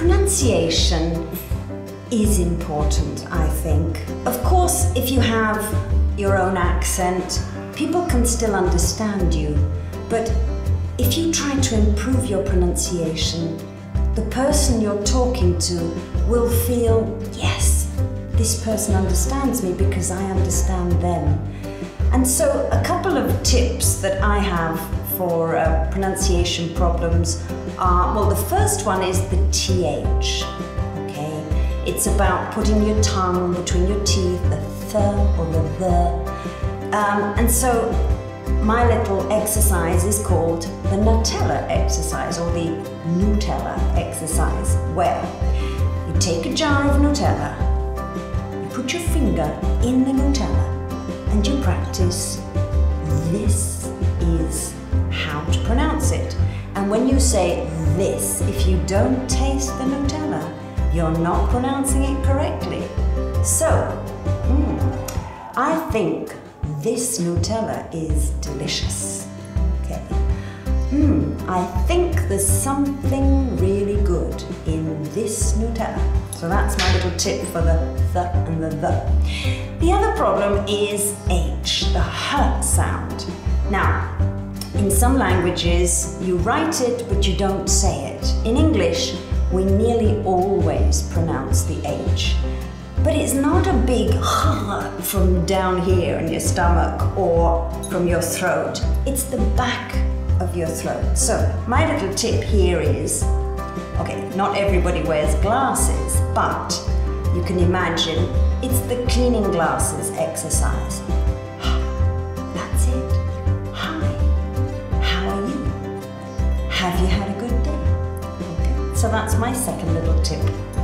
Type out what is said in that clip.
pronunciation is important, I think. Of course, if you have your own accent, people can still understand you, but if you try to improve your pronunciation, the person you're talking to will feel, yes, this person understands me because I understand them. And so a couple of tips that I have for pronunciation problems are, well, the first one is the TH, okay? It's about putting your tongue between your teeth, the th or the. And so my little exercise is called the Nutella exercise, or the Nutella exercise, where you take a jar of Nutella, you put your finger in the Nutella, and you practice, this is how to pronounce it. And when you say this, if you don't taste the Nutella, you're not pronouncing it correctly. So, I think this Nutella is delicious. Okay. I think there's something really good in this Nutella. So that's my little tip for the th and the the. The other problem is H, the h sound. Now, in some languages, you write it, but you don't say it. In English, we nearly always pronounce the H. But it's not a big from down here in your stomach or from your throat. It's the back of your throat. So my little tip here is, okay, not everybody wears glasses, but you can imagine it's the cleaning glasses exercise. That's it. Hi, how are you? Have you had a good day? Okay, so that's my second little tip.